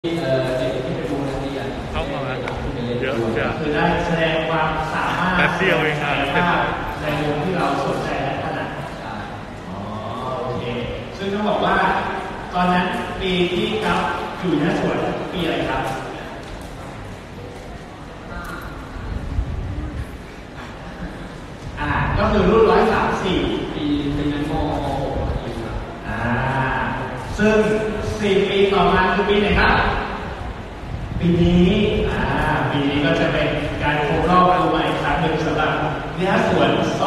เด็กที่ไปดูนักเรียนเข้ามาเยอะจ้ะคือได้แสดงความสามารถแป๊บเดียวเองครับในวงที่เราสนใจและถนัดอ๋อโอเคซึ่งต้องบอกว่าตอนนั้นปีที่ครับอยู่ในสวนปีอะไรครับก็คือรุ่น134 ปีนั้นม.6ครับซึ่ง4 ปีต่อมาคือปีไหนครับปีนี้ปีนี้ก็จะเป็นการครบรอบตัวใหม่ครั้งหนึ่งสำหรับนิทรรศสวน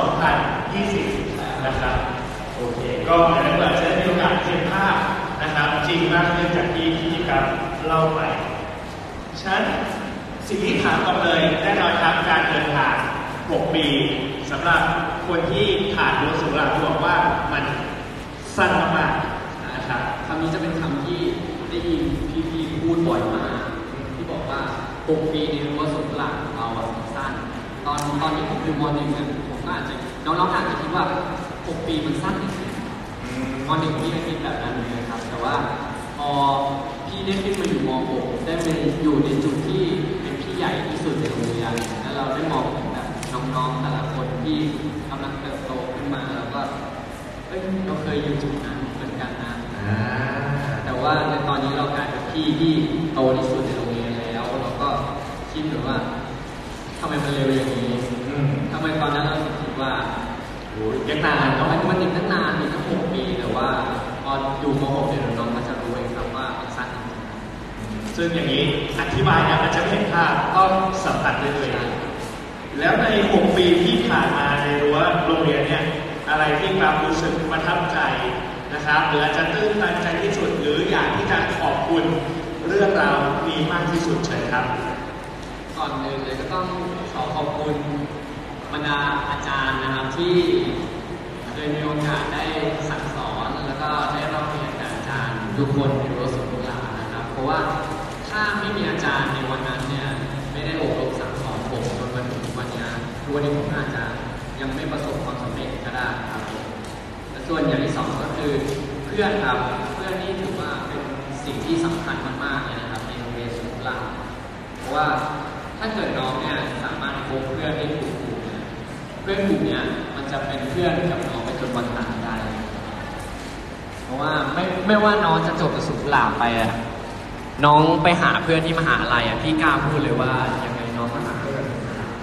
2020นะครับโอเคก็ในเมื่อจะได้มีโอกาสเห็นภาพนะครับจริงมากขึ้นจากที่ครับเล่าไปฉะนั้นสิ่งที่ถามต่อเลยแน่นอนครับการเดินทาง6 ปีสำหรับคนที่ผ่านรั้วสุราบอกว่ามันสั้นมากๆนะครับคำนี้จะเป็นคำที่ได้ยินพี่ๆพูดบ่อยมากที่บอกว่า6 ปีในรั้วสุราเราสั้นตอนที่ผมอยู่ม.1เนี่ยผมก็อาจจะน้องๆอาจจะคิดว่า6 ปีมันสั้นจริงๆม.1พี่ไม่คิดแบบนั้นเลยครับแต่ว่าพอพี่ได้ขึ้นมาอยู่ม.6ได้เป็นอยู่ในจุดที่เป็นพี่ใหญ่ที่สุดในโรงเรียนแล้วเราได้มองแบบน้องๆแต่ละคนที่กำลังเติบโตขึ้นมาแล้วก็เราเคยอยู่จุดนั้นเหมือนกันนะแต่ว่าในตอนนี้เรากลายเป็นพี่ที่โตที่สุดในโรงเรียนแล้วเราก็คิดเหมือนว่าทำไมมันเร็วอย่างนี้ทำไมตอนนั้นเราคิดว่าโอ้ยยังนานมันอีกตั้งนานอีกตั้ง6 ปีแต่ว่าพออยู่ม.6เนี่ยน้องๆก็จะรู้เองครับว่ามันสั้นจริงซึ่งอย่างนี้อธิบายนะมันจะเห็นภาพต้องสัมผัสได้เลยแล้วใน6 ปีที่ผ่านมาในรั้วโรงเรียนเนี่ยอะไรที่ความรู้สึกประทับใจนะครับหรืออาจจะตื้นตันใจที่สุดหรืออยากที่จะขอบคุณเรื่องราวนี้มากที่สุดเชิญครับก่อนอื่นเลยก็ต้องขอบคุณบรรดาอาจารย์นะครับที่เคยมีโอกาสได้สั่งสอนแล้วก็ได้รับเรียนกับอาจารย์ทุกคนในรั้วสุรานะครับเพราะว่าถ้าไม่มีอาจารย์ในวันนั้นเนี่ยไม่ได้อบรมสั่งสอนผมจนมาถึงวันนี้วันนี้ผมอาจจะยังไม่ประสบความสำเร็จก็ได้ครับและส่วนอย่างที่2ก็คือเพื่อนครับเพื่อนนี่ถือว่าเป็นสิ่งที่สำคัญมากๆเลยนะครับในโรงเรียนสุราเพราะว่าถ้าเกิดน้องเนี่ยสามารถพบเพื่อนได้ถูกกลุ่มเพื่อนกลุ่มนี้มันจะเป็นเพื่อนกับน้องไปจนวันตายได้เพราะว่าไม่ว่าน้องจะจบจากสุราไปน้องไปหาเพื่อนที่มหาลัยพี่กล้าพูดเลยว่ายังไงน้องก็หาเพื่อน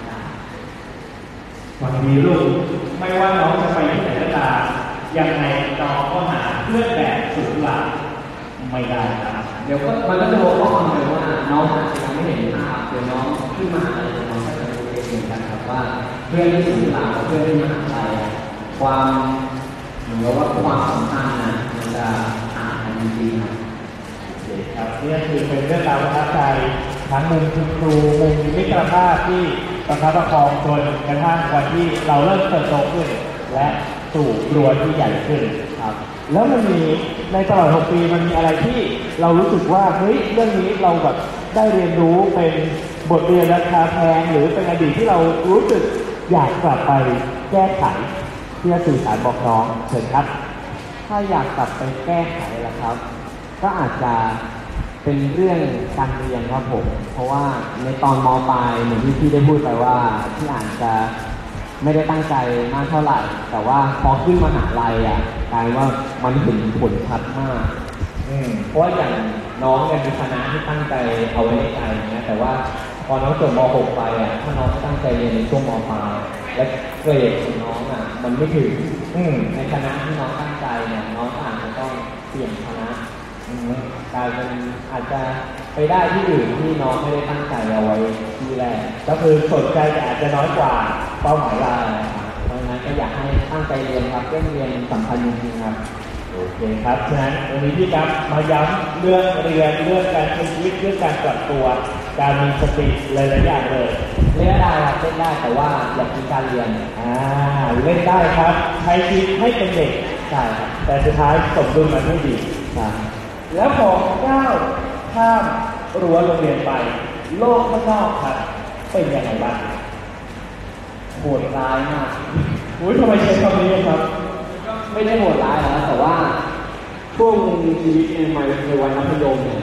วันนี้ลูกไม่ว่าน้องจะไปที่ไหนก็ตามยังไงน้องก็หาเพื่อนแบบสุราไม่ได้ครับเดี๋ยวก็มันก็จะบอกข้อความเลยว่าน้องอาจจะยังไม่เห็นภาพเดี๋ยวน้องขึ้นมาอะไรน้องก็จะรู้เองเหมือนกันครับว่าเพื่อนที่สุรากับเพื่อนที่มหาลัยความเหมือนว่าความสัมพันธ์นะมันจะห่างกันจริงๆครับนี่คือเป็นเรื่องราวประทับใจทั้งมุมคุณครูมุมมิตรภาพที่ประคับประคองจนกระทั่งวันที่เราเริ่มเติบโตขึ้นและสู่รั้วที่ใหญ่ขึ้นครับแล้วมันมีในตลอด6 ปีมันมีอะไรที่เรารู้สึกว่าเฮ้ยเรื่องนี้เราแบบได้เรียนรู้เป็นบทเรียนราคาแพงหรือเป็นอดีตที่เรารู้สึกอยากกลับไปแก้ไขเพื่อสื่อสารบอกน้องเชิญครับถ้าอยากกลับไปแก้ไขล่ะครับก็อาจจะเป็นเรื่องการเรียนครับผมเพราะว่าในตอนม.ปลายเหมือนที่พี่ได้พูดไปว่าที่อาจจะไม่ได้ตั้งใจมากเท่าไหร่แต่ว่าพอขึ้นมหาลัยกลายว่ามันเห็นผลชัดมากเพราะว่าอย่างน้องเนี่ยมีคณะที่ตั้งใจเอาไว้ในใจนะแต่ว่าพอน้องจบม.6ไปถ้าน้องตั้งใจเรียนในช่วงม.ปลายและเกรดของน้องมันไม่ถึงในคณะที่น้องตั้งใจเนี่ยน้องอาจจะต้องเปลี่ยนคณะกลายเป็นอาจจะไปได้ที่อื่นที่น้องไม่ได้ตั้งใจเอาไว้ที่แรกก็คือสนใจแต่อาจจะน้อยกว่าเป้าหมายเราเพราะฉะนั้นก็อยากให้ตั้งใจเรียนครับเรื่องเรียนสำคัญจริงๆครับโอเคครับฉะนั้นวันนี้พี่ครับมาย้ำเรื่องเรียนเรื่องการใช้ชีวิตเรื่องการปรับตัวการมีสติหลายๆอย่างเลยเล่นได้ครับเล่นได้แต่ว่าอยากมีการเรียนเล่นได้ครับใช้ชีวิตให้เป็นเด็กใช่ครับแต่สุดท้ายสมดุลมันไม่ดีใช่แล้วพอก้าวข้ามรั้วโรงเรียนไปโลกข้างนอกครับเป็นยังไงบ้างโหดร้ายมากทำไมใช้คำนี้ครับไม่ได้โหดร้ายนะแต่ว่าช่วงชีวิตในวัยมัธยมเนี่ย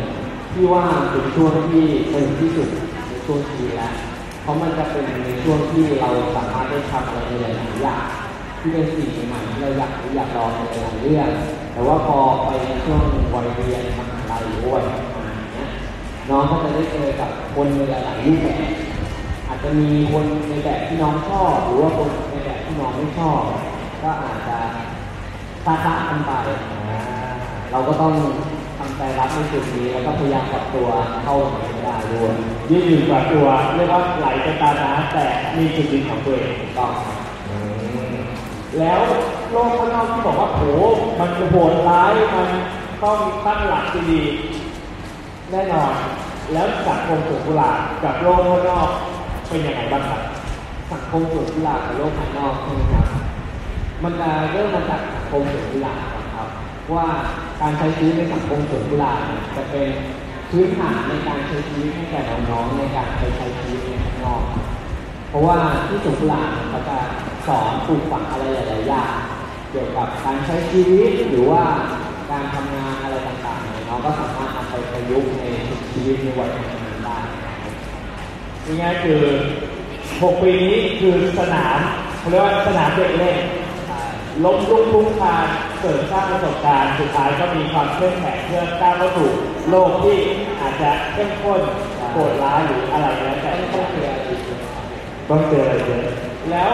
ที่ว่าเป็นช่วงที่สนุกที่สุดในช่วงชีวิตแล้วเพราะมันจะเป็นในช่วงที่เราสามารถได้ทำอะไรหลายๆอย่างที่เป็นสิ่งใหม่ที่เราอยากลองในหลายเรื่องแต่ว่าพอไปในช่วงวัยเรียนมหาลัยหรือวัยทำงานเนี้ยน้องก็จะได้เจอกับคนในหลายๆรูปแบบอาจจะมีคนในแบบที่น้องชอบหรือว่าคนในแบบที่น้องไม่ชอบก็อาจจะคลากันไปเราก็ต้องทำใจรับในจุดนี้แล้วก็พยายามปรับตัวเข้ากับมันได้ด้วยยืดหยุ่นปรับตัวเรียกว่าไหลไปตามน้ำแต่มีจุดยืนของตัวเองต้องแล้วโลกข้างนอกที่บอกว่าโหมันโหดร้ายมันต้องตั้งหลักดีแน่นอนแล้วสังคมสวนกุหลาบกับโลกข้างนอกเป็นยังไงบ้างครับสังคมสวนกุหลาบกับโลกภายนอกใช่ไหมครับมันจะเริ่มมาจากสังคมสวนกุหลาบครับว่าการใช้ชีวิตในสังคมสวนกุหลาบจะเป็นพื้นฐานในการใช้ชีวิตให้แก่น้องๆในการไปใช้ชีวิตในข้างนอกเพราะว่าที่สวนกุหลาบเขาจะสอนปลูกฝังอะไรหลายๆอย่างเกี่ยวกับการใช้ชีวิตหรือว่าการทำงานอะไรต่างๆน้องก็สามารถนำไปประยุกต์ในชีวิตในวัยทำงานได้ง่ายๆคือ6 ปีนี้คือสนามเขาเรียกว่าสนามเด็กเล่นล้มลุกคลุกคลานเสริมสร้างประสบการณ์สุดท้ายก็มีความเข้มแข็งเพื่อก้าวเข้าสู่โลกที่อาจจะเข้มข้นโหดร้ายหรืออะไรแล้วแต่ต้องเจออะไรเยอะแล้ว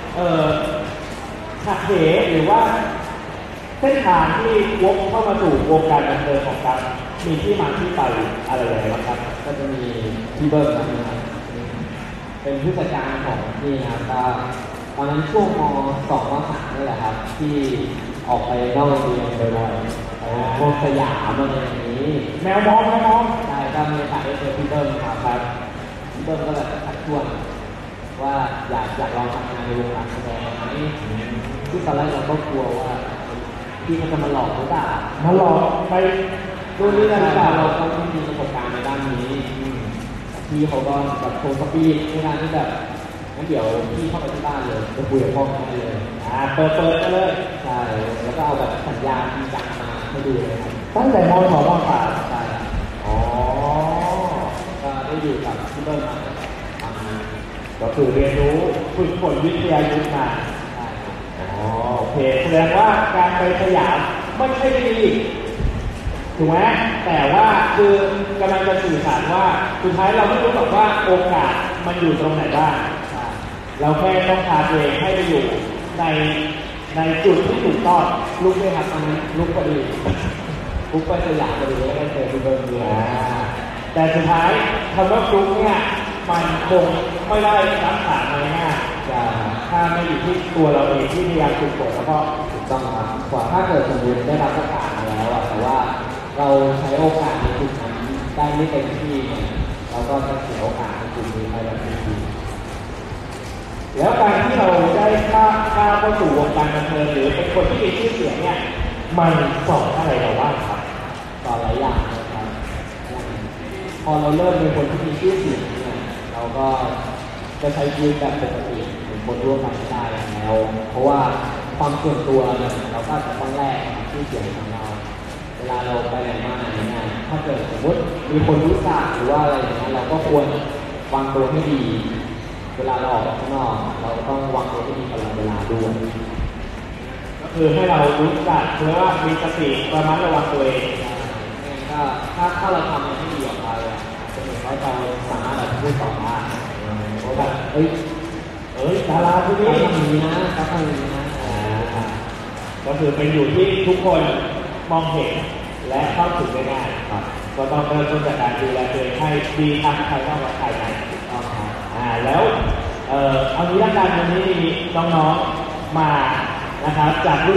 หักเหหรือว่าเส้นทางที่วกเข้ามาสู่วงการบันเทิงของการมีที่มาที่ไปอะไรอย่างไรบ้างครับก็จะมีพี่เบิร์ดนะครับเป็นผู้จัดการของนี่นะครับตอนนั้นช่วงม.2 ม.3 นี่แหละครับที่ออกไปนอกโรงเรียนบ่อยๆพวกสยามอะไรอย่างนี้แมวมองใช่ก็มีโอกาสได้เจอพี่เบิ้มครับพี่เบิ้มก็เลยชักชวนว่าอยากลองทำงานในวงการแสดงไหมที่ตอนแรกเราก็กลัวว่าพี่เขาจะมาหลอกหรือเปล่ามาหลอกไปดูนี่นะเราก็ไม่มีประสบการณ์ในด้านนี้พี่เขาก็แบบโชว์สปีดในการที่แบบงั้นเดี๋ยวพี่เข้าไปที่บ้านเลยไปคุยกับพ่อแม่เลยเปิดกันเลยใช่แล้วก็เอาแบบสัญญาที่จังมาให้ดูเลยครับตั้งแต่ม.2 ม.3 ใช่อ๋อก็ได้อยู่กับพี่เบิ้ลมาก็คือเรียนรู้ฝึกฝนวิทยายุทธมาใช่อ๋อโอเคแสดงว่าการไปสยามไม่ใช่ไม่ดีถูกไหมแต่ว่าคือกำลังจะสื่อสารว่าสุดท้ายเราไม่รู้หรอกว่าโอกาสมันอยู่ตรงไหนบ้างเราแค่ต้องพาตัวเองให้ไปอยู่ในจุดที่ถูกต้องลุกด้วยครับตอนนั้นลุกพอดีลุกไปสยามพอดีแล้วก็เจอพี่เบิ้ลเลยแต่สุดท้ายคำว่าลุกเนี่ยมันคงไม่ได้รักษาง่ายๆถ้าไม่อยู่ที่ตัวเราเองที่พยายามฝึกฝนแล้วก็ถูกต้องครับกว่าถ้าเกิดสมมติได้รับประกาศมาแล้วแต่ว่าเราใช้โอกาสในจุดนั้นได้ไม่เต็มที่เนี่ยเราก็จะเสียโอกาสในจุดนี้ไปแล้วทันทีแล้วการที่เราได้ก้าวเข้าสู่วงการบันเทิงหรือเป็นคนที่มีชื่อเสียงเนี่ยมันสอนอะไรเราบ้างครับสอนหลายอย่างนะครับพอเราเริ่มเป็นคนที่มีชื่อเสียงเนี่ยเราก็จะใช้ชีวิตแบบปกติเหมือนคนทั่วไปได้แล้วเพราะว่าความส่วนตัวเนี่ยเราก็จะต้องแลกชื่อเสียงของเราเวลาเราไปไหนมาไหนเนี่ยถ้าเกิดสมมติมีคนรู้จักหรือว่าอะไรอย่างเงี้ยเราก็ควรวางตัวให้ดีเวลาเราออกข้างนอกเราต้องวางตัวให้ดีตลอดเวลาด้วยก็คือให้เรารู้จักหรือว่ามีสติระมัดระวังตัวเองก็ถ้าเราทำมันให้ดีออกไปจะเหมือนว่าเราสามารถแบบพูดต่อได้เพราะแบบดาราที่นี่ทำอย่างนี้นะเขาทำอย่างนี้นะก็คือเป็นอยู่ที่ทุกคนมองเห็นและเข้าถึงได้ง่ายก็ต้องเริ่มต้นจากการดูแลตัวเองให้ดีทั้งภายนอกและภายในแล้วเอางี้ละกันวันนี้มีน้องๆมานะครับจากรุ่น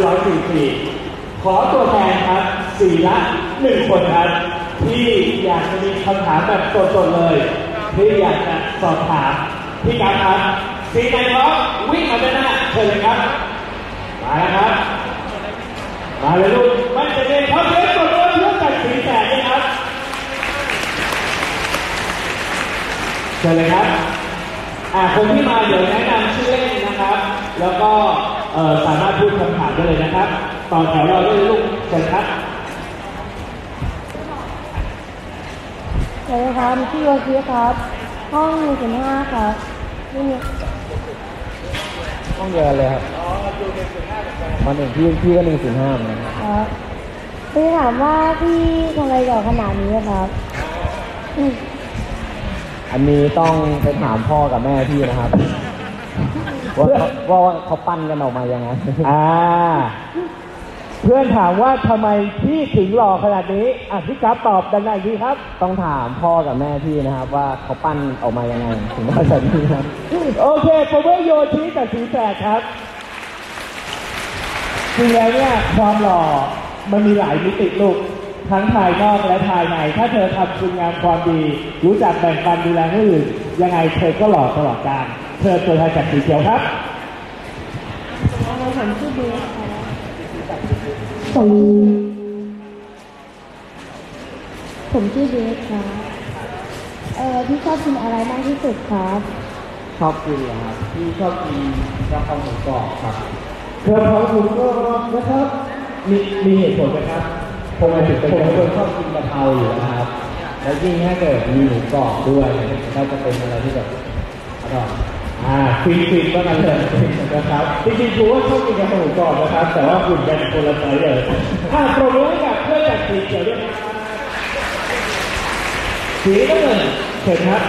144ขอตัวแทนครับ4 ละ 1 คนครับที่อยากจะมีคำถามแบบสดๆเลยที่อยากจะสอบถามพี่การครับ4 ในท้องวิ่งมาด้านหน้าเชิญเลยครับมาแล้วครับมาเลยลูกมันจะเป็นเขาเล่นตัวเพื่อจัดสีแสงนะครับเชิญเลยครับคนที่มาเดี๋ยวแนะนำชื่อเล่นนะครับแล้วก็สามารถพูดคำถามได้เลยนะครับต่อแถวเราด้วยลูกเชิญครับสวัสดีครับพี่โยชิครับ ห้อง105ครับนี่ห้องเดียวกันเลยครับมาหนึ่งพี่ก็105เหมือนกันครับพี่ถามว่าพี่ทำอะไรหล่อขนาดนี้ครับอันนี้ต้องไปถามพ่อกับแม่พี่นะครับ ว่าเขาปั้นกันออกมายังไงเพื่อนถามว่าทำไมพี่ถึงหล่อขนาดนี้พี่กราฟตอบดังๆอีกทีครับต้องถามพ่อกับแม่พี่นะครับ ว่าเขาปั้นออกมายังไงถึงได้แบบนี้ครับโอเคโปรเบโยชิกับสีแสดครับจริงแล้วเนี่ยความหล่อมันมีหลายมิติลูกทั้งภายนอกและภายในถ้าเธอทำคุณงามความดีรู้จักแบ่งปันดูแลผู้อื่นยังไงเธอก็หล่อตลอดกาลเธอตัวแทนจากสีเขียวครับผมชื่อเบสครับผมชื่อเบสครับพี่ชอบกินอะไรมากที่สุดครับชอบกินเหรอครับพี่ชอบกินกระเพราหมูกรอบครับกระเพราหมูกรอบนะครับมีเหตุผลไหมครับผมเป็นคนชอบกินกะเพราอยู่นะครับแล้วยิ่งถ้าเกิดมีหมูกรอบด้วยก็จะเป็นอะไรที่แบบอร่อยฟินก็นั่นเลยนะครับจริงๆครูว่าชอบกินกะเพราหมูกรอบนะครับแต่ว่าคุณเป็นคนละไซส์เลยโปรโมทให้กับเพื่อนจากสีเขียวด้วยนะสีน้ำเงินเชิญครับ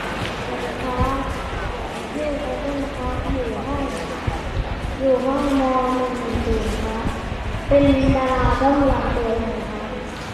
อยู่ห้องม.110ครับเป็นดาราต้องวางตัวเลยครับ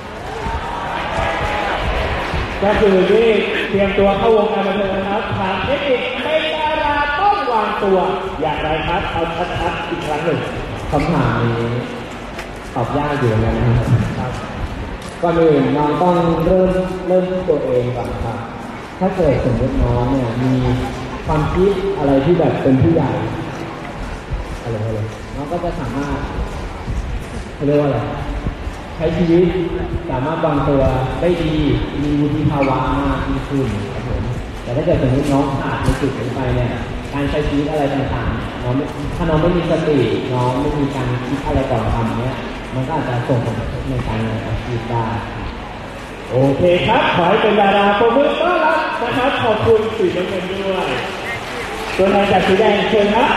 ก็คือที่เตรียมตัวเข้าวงการบันเทิงนะครับถามเทคนิคเป็นดาราต้องวางตัวอย่างไรครับเอาชัดๆอีกครั้งหนึ่งคำถามนี้ตอบยากอยู่เหมือนกันนะครับก่อนอื่นน้องต้องเริ่มที่ตัวเองก่อนครับถ้าเกิดสมมติน้องเนี่ยมีความคิดอะไรที่แบบเป็นผู้ใหญ่อะไรน้องก็จะสามารถเรียกว่าอะไรใช้ชีวิตสามารถวางตัวได้ดีมีวุฒิภาวะมากยิ่งขึ้นครับผมแต่ถ้าเกิดสมมติน้องขาดในจุดนี้ไปเนี่ยการใช้ชีวิตอะไรต่างๆน้องถ้าน้องไม่มีสติน้องไม่มีการคิดอะไรก่อนทำเนี่ยมันก็อาจจะส่งผลกระทบในการงานอาชีพได้โอเคครับขอให้เป็นดาราโปรโมทต้อนรับนะครับขอบคุณสีน้ำเงินด้วยตัวแทนจากสีแดงเชิญครับ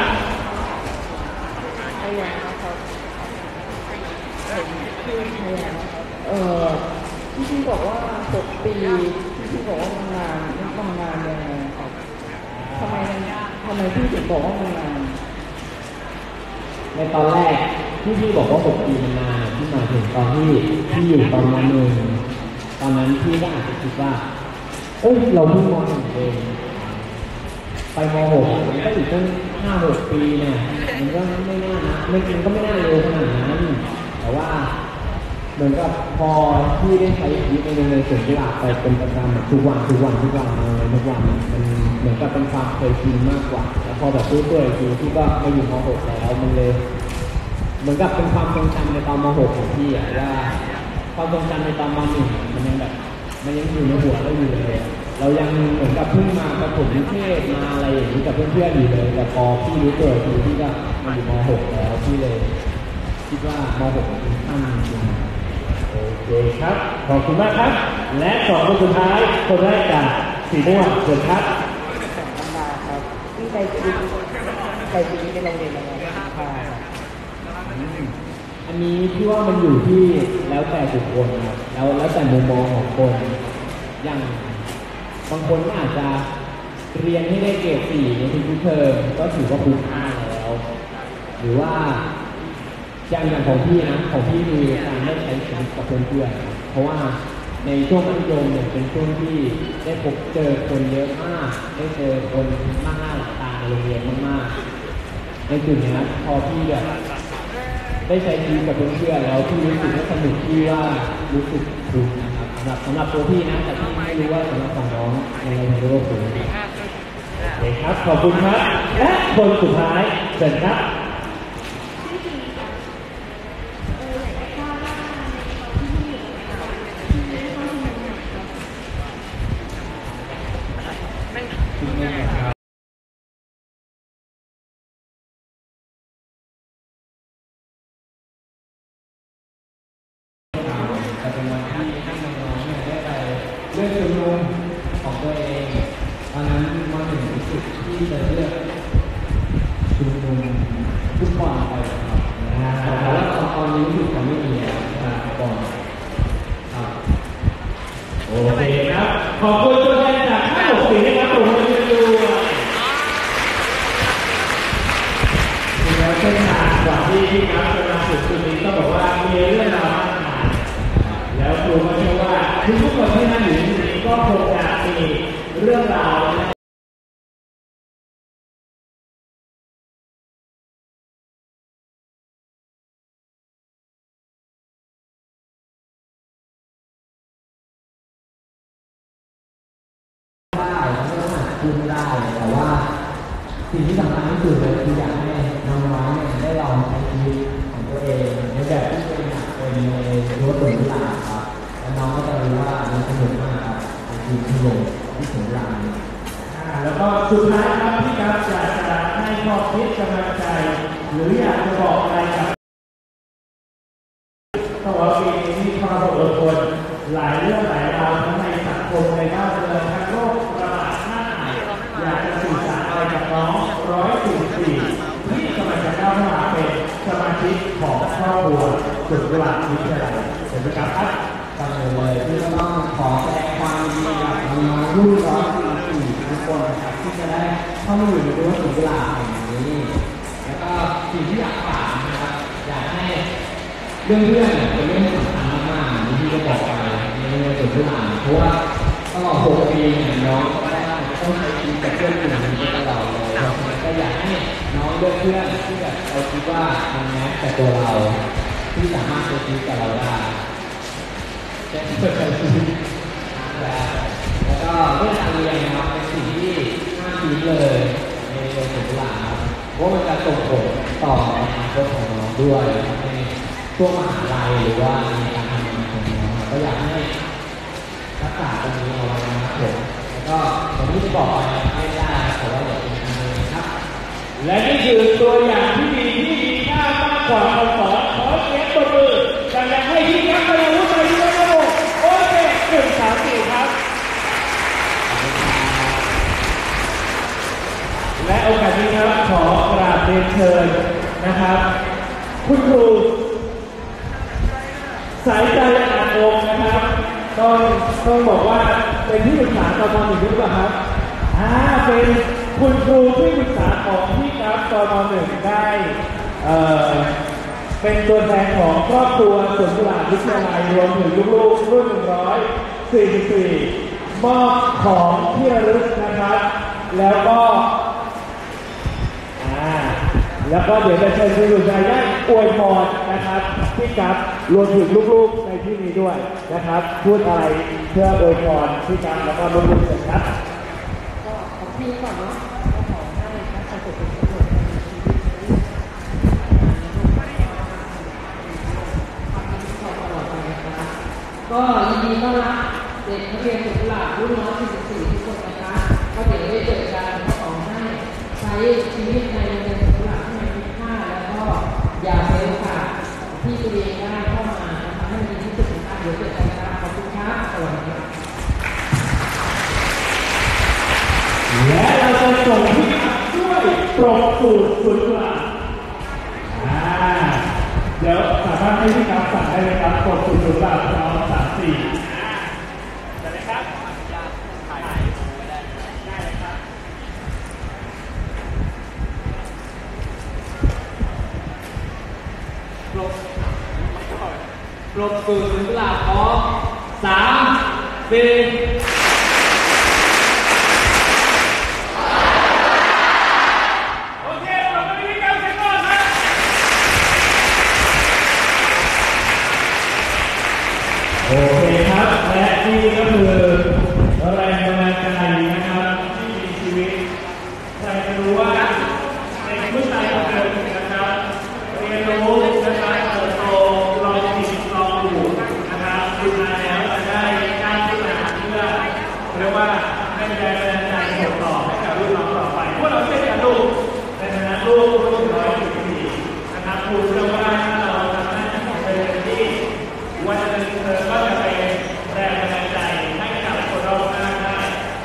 พี่บอกว่า6 ปีพี่บอกว่ามันนานมันทำงานยังไงครับทำไมพี่ถึงบอกว่ามันนานในตอนแรกที่พี่บอกว่า6 ปีมันนานที่มาถึงตอนที่พี่อยู่ตอนม.1ตอนนั้นพี่ก็อาจจะคิดว่าเราเพิ่งม.1เองไปม.6มันก็อีกตั้ง5-6 ปีเนี่ยมันก็ไม่น่านะมันก็ไม่น่าเร็วขนาดนั้นแต่ว่าเหมือนกับพอที่ได้ใช้ชีวิตในโรงเรียนสวนกุหลาบไปเป็นประจำทุกวันมันเหมือนกับเป็นความเคยชินมากกว่าแล้วพอแบบรู้ตัวอีกทีพี่ก็มาอยู่ม.6แล้วมันเลยเหมือนกับเป็นความทรงจำในตอนม.6ของพี่อะว่าความทรงจำในตอนม.1มันยังอยู่ในหัวเราอยู่เลยเรายังเหมือนกับเพิ่งมาประถมนิเทศมาอะไรอย่างนี้กับเพื่อนๆอยู่เลยแต่พอพี่รู้ตัวอีกทีพี่ก็มาอยู่ม.6แล้วพี่เลยคิดว่าม.6เป็นขั้นจริงโอเคครับขอบคุณมากครับและ2 คนสุดท้ายคนแรกจากสีม่วงเชิญครับธรรมดาครับพี่ใช้ชีวิตในโรงเรียนยังไงครับอันนี้พี่ว่ามันอยู่ที่แล้วแต่บุคคลครับแล้วแต่มุมมองของคนอย่างบางคนก็อาจจะเรียนให้ได้เกรด 4ในทุกเทอมก็ถือว่าคุ้มค่าแล้วหรือว่าอย่างของพี่นะของพี่คือการได้ใช้ชีวิตกับเพื่อนๆเพราะว่าในช่วงมัธยมเนี่ยเป็นช่วงที่ได้พบเจอคนเยอะมากได้เจอคนมากหน้าหลายตาในโรงเรียนมากๆในจุดนี้พอพี่แบบได้ใช้ชีวิตกับเพื่อนๆแล้วพี่รู้สึกว่าสนุกที่ว่ารู้สึกคุ้มนะครับสำหรับตัวพี่นะแต่พี่ไม่รู้ว่าสำหรับของน้องยังไงในโลกนี้โอเคครับขอบคุณครับและคนสุดท้ายเชิญครับจะเป็นวันที่ให้น้องๆได้ไปเล่นสนุกของตัวเองตอนนั้นมหนึ่งรู้สึกที่จะเลือกชุมนุมฟุตบอลไปครับแต่ว่าตอนนี้รู้สึกจะไม่มีแล้วก่อนครับโอเคครับขอบคุณตัวแทนจากทั้ง6สีนะครับผมจะดูแล้วเส้นทางกว่าที่พี่ครับจะมาถึงจุดนี้ก็บอกว่ามีเรื่องราวมากมายแล้วครูก็เชื่อว่าทุกคนที่นั่งอยู่ที่นี้ก็คงจะมีเรื่องราวพูดไม่ได้แต่ว่าสิ่งที่สำคัญที่สุดเลยคืออยากให้น้องๆได้ลองใช้ชีวิตของตัวเองในแบบที่ตัวเองอยากเป็นในรั้วสวนกุหลาบครับแล้วน้องก็จะรู้ว่ามันสนุกมากครับในชีวิตที่ลงที่สวนกุหลาบแล้วก็สุดท้ายครับพี่ครับอยากจะให้ข้อคิดกำลังใจหรืออยากจะบอกอะไรกับต้องบอกปีนี้มีความอดทนหลายเรื่องหลายราวทั้งในสังคมในบ้านเมืองทั้งโลกระบาดหน้าใหม่อยากจะสื่อสารอะไรกับน้อง144ที่กำลังจะก้าวมาเป็นสมาชิกของครอบครัวสวนกุหลาบวิทยาลัยเห็นไหมครับก่อนเลยที่ต้องขอแสดงความยินดีกับน้องๆรุ่น144ทุกคนนะครับที่จะได้เข้ามาอยู่ในรั้วสวนกุหลาบแห่งนี้แล้วก็สิ่งที่อยากฝากนะครับอยากให้เรื่องเป็นเรื่องสำคัญมากๆที่จะบอกไปในเรื่องสวนกุหลาบเพราะว่าตลอด6 ปีน้องก็ได้ต้องใช้ชีวิตกับเพื่อนกลุ่มนี้ตลอดเลยก็อยากให้น้องเลือกเพื่อนที่แบบเราคิดว่ามันแมทกับตัวเราที่สามารถใช้ชีวิตกับเราได้แล้วก็เรื่องการเรียนนะครับเป็นสิ่งที่น่าคิดเลยในโรงเรียนกุหลาบเพราะมันจะส่งผลต่ออนาคตของน้องด้วยในช่วงมหาลัยหรือว่าในการทำงานของน้องก็อยากให้รักษาตรงนี้เอาไว้นะครับผมแล้วก็ผมที่จะบอกไปไม่ได้แต่ว่าอยากเป็นการเรียนครับและนี่คือตัวอย่างที่ดีที่มีค่ามากกว่าคำสอนขอเสียงปรบมือดังๆให้พี่ครับไปรู้ใจด้วยครับผมโอเค134ครับและโอกาสนี้ครับขอกราบเรียนเชิญนะครับคุณครูสายใจอาจงนะครับต้องบอกว่าเป็นที่ปรึกษาตม.1หรือเปล่าครับเป็นคุณครูที่ปรึกษาของพี่ครับตม.1ได้เป็นตัวแทนของครอบครัวสวนกุหลาบวิทยาลัยรวมถึงลูกๆรุ่น144มอบของที่ระลึกนะครับแล้วก็เดี๋ยวจะเชิญคุณลุงชายได้อวยพรนะครับพี่กับรวมถึงลูกๆในที่นี้ด้วยนะครับพูดอะไรเพื่ออวยพรพี่กับแล้วก็ลูกๆเสร็จครับก็ขอพี่ก่อนเนาะก็ขอให้ประสบผลสำเร็จในชีวิตก็ยินดีต้อนรับเด็กนักเรียนสวนกุหลาบรุ่น144ทุกคนนะคะก็เดี๋ยวได้เจอกันก็ขอให้ใช้ชีวิตในโรงเรียนสวนกุหลาบให้มีคุณค่าแล้วก็อย่าเสียโอกาสที่ตัวเองได้เข้ามานะคะให้ดีที่สุดนะคะเดี๋ยวเจอกันค่ะขอบคุณค่ะสวัสดีค่ะและเราจะส่งพี่อัพด้วยปรบสูตรสวนกุหลาบเดี๋ยวสามารถให้พี่อัพสั่งได้เลยครับปรบสูตรสวนกุหลาบ234จะได้ครับถ่ายได้เลยครับปรบสูตรสวนกุหลาบของ3 4โอเคครับและนี่ก็คือแรงบันดาลใจนะครับที่มีชีวิตใครจะรู้ว่าในผู้ชายคนหนึ่งนะครับเรียนรู้นะครับเติบโตลองผิดลองถูกนะครับสุดท้ายแล้วจะได้ก้าวขึ้นมาเพื่อเรียกว่าให้แรงบันดาลใจส่งต่อให้กับรุ่นน้องต่อไปพวกเราเช่นกันลูกในฐานะลูกรุ่น144นะครับครูเชื่อว่าเราทำหน้าที่ของเราเต็มที่วันหนึ่งเธอก็จะเป็นแรงบันดาลใจให้กับคนรอบข้างได้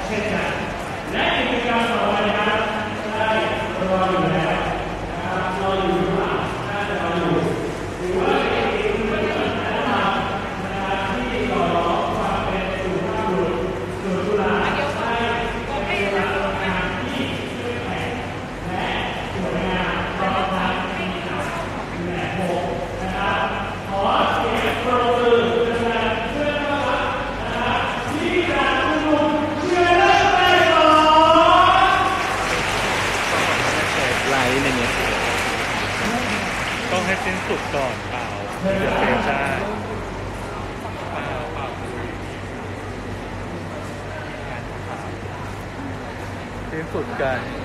ต้องให้สิ้นสุดก่อนเปล่าเดี๋ยวเสียได้สิ้นสุดกัน